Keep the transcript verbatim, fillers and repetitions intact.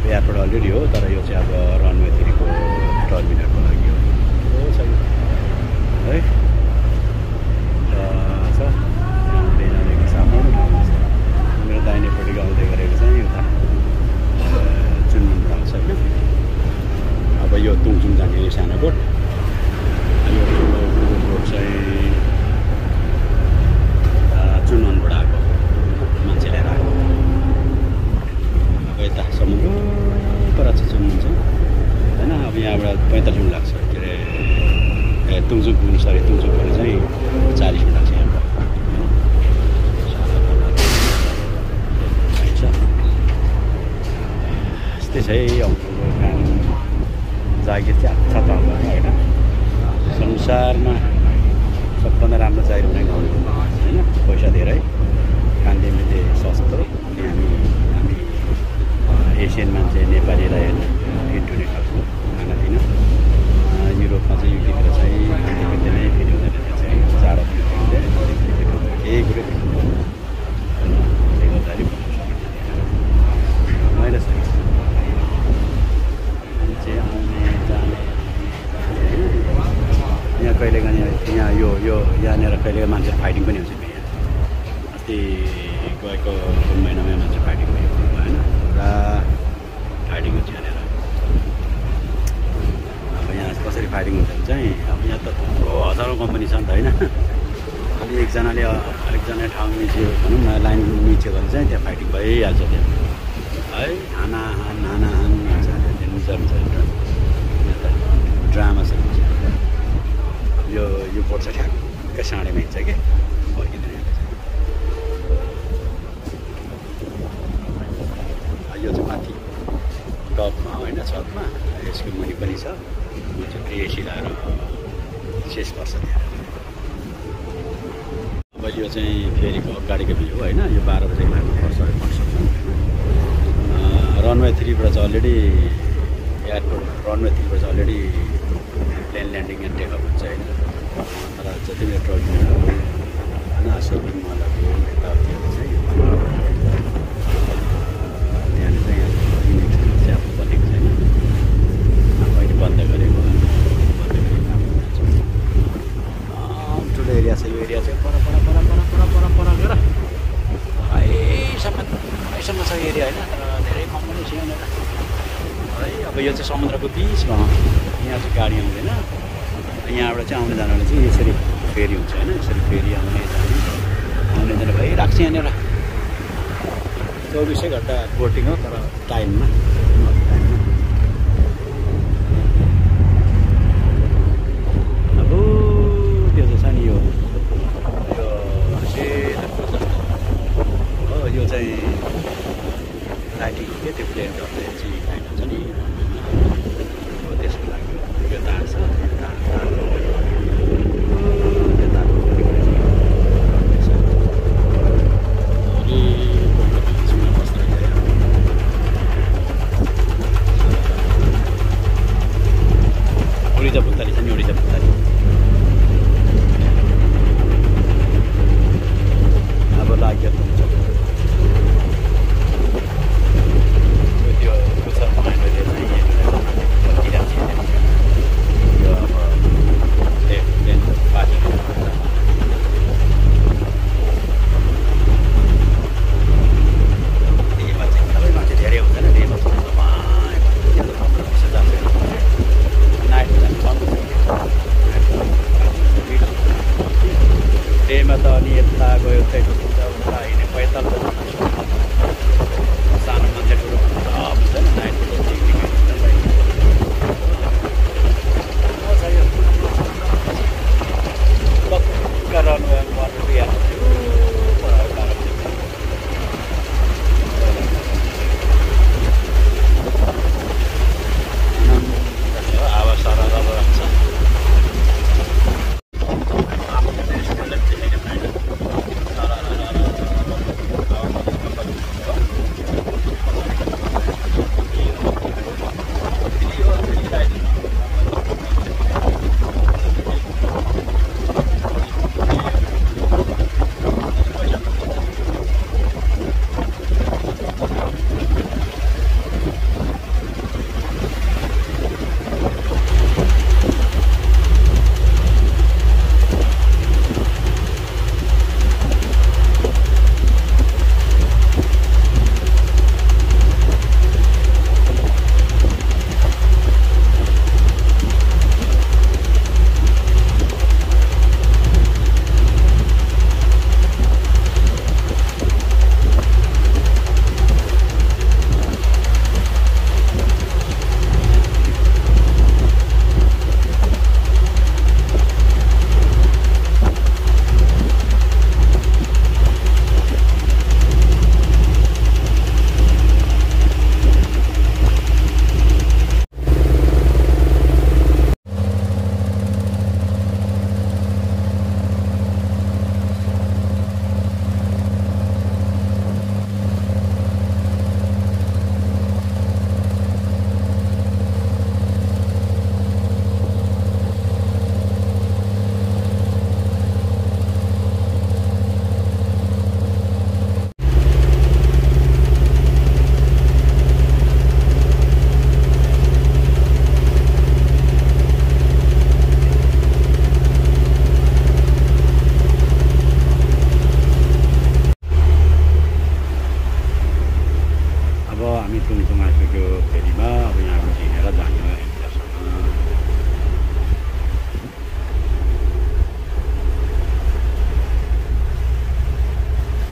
Airport already हो, तर यो चाहिँ अब रनवे थ्रीको टर्मिनलको लागि हो छ है। छ आउँदै जानेको सामान्य ठाउँमा छ। मेरो दाहिनेपट्टि आउँदै गरेको चाहिँ उता चुनमुन आउँछ होइन। अब यो तुङसुङ जाने यो सानो बोट, यो ठुलो बोट चाहिँ चुनमुनबाट आएको मान्छे ल्याएर आएको। अब यता समुद्र पर चाहिँ चुनमुन छ होइन। अब यहाँबाट पैँतालिस मिनट लाग्छ के अरे ए तुङसुङ पुग्नु सरी तुङसुङ पुग्नु चाहिँ चालिस मिनट लाग्छ यहाँबाट। यस्तै छ है काम जागिर चाहिँ अच्छा चल्छ होइन। संसारमा सबभन्दा राम्रो जागिर हुने गाउँ होइन। पैसा धेरै, खानपिनले सस्तो, हामी हामी एसियन मान्छे नेपालीलाई होइन फिट हुने खालको खानापिना। युरोपमा चाहिँ युकेतिर चाहिँ खानपिनले नै फिट हुँदैन, त्यो चाहिँ जाडो केही कुरो फिट हुँदैन। त्यसले गर्दाखेरि मैले मान्छे आउने जाने यहाँ कहिले काहीँ यहाँ यो यो यहाँनिर कहिले मान्छे फाइटिङ पनि हुन्छ फेरि। अस्ति गएको जुन महिनामा मान्छे फाइटिङ भयो होइन, पुरा फाइटिङ हुन्छ यहाँनिर। अब यहाँ कसरी फाइटिङ हुन्छ भने चाहिँ अब यहाँ त थुप्रो हजारौँ कम्पनी छ नि त होइन। अलि एकजनाले एकजना ठाउँ मिच्यो भनौँ न, लाइन मिच्यो भने चाहिँ त्यहाँ फाइटिङ भइहाल्छ त्यहाँ है। हाना हान हाना हान भन्छ हुन्छ हुन्छ ड्रामा छ। यो यो बोट चाहिँ ठ्याक्कै साँडेमा हिँड्छ कि फर्किँदैन। यो चाहिँ माथि टपमा होइन छतमा, यसको मुनि पनि छ। म चाहिँ फेरि एसी लगाएर विशेष पर्छ त्यहाँ। अब यो चाहिँ फेरिको गाडीको भ्यू होइन। यो बाह्र बजेको माथि पर्छ पर्छ रनवे थ्रीबाट चाहिँ अलरेडी एयरपोर्ट रनवे थ्रीबाट चाहिँ already plane landing and take up हुन्छ होइन। तर जति मेरो टर्मिनलहरू होइन सपिङ मलहरू यताउतिहरू चाहिँ त्यहाँनिर चाहिँ युनिट चाहिँ अब बनेको छैन, अहिले बन्द गरेको बन्द गरेको काम हुन्छ। ठुलो एरिया छ यो एरिया चाहिँ पर पर पर पर पर पर पर गएर हाइसम्म हाइसम्म छ एरिया होइन। तर धेरै कम्पनी छ यहाँनिर है। अब यो चाहिँ समुद्रको बिचमा, यहाँ चाहिँ गाडी आउँदैन। यहाँबाट चाहिँ आउने जानेले चाहिँ यसरी फेरी हुन्छ होइन। यसरी फेरी आउने जाने आउने जाने भइरहेको छ यहाँनिर। चौबिसै घन्टा बोटिङ हो तर टाइममा टाइममा। अब त्यो चाहिँ छ नि यो हो यो चाहिँ लाइटिङ के त्यो प्लेन चाहिँ लाइट हुन्छ नि त्यसको लागि यो तार छ।